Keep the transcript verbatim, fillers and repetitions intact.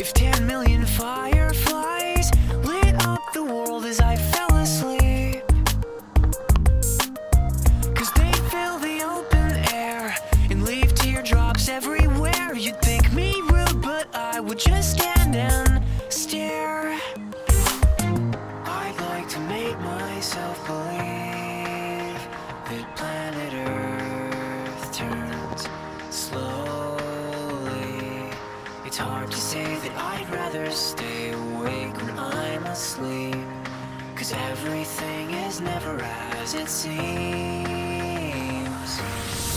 If ten million fireflies lit up the world as I fell asleep, 'cause they fill the open air and leave teardrops everywhere, you'd think me rude, but I would just stand and stare. I'd like to make myself believe that planet Earth turns slowly. It's hard to say that I'd rather stay awake when I'm asleep, 'cause everything is never as it seems.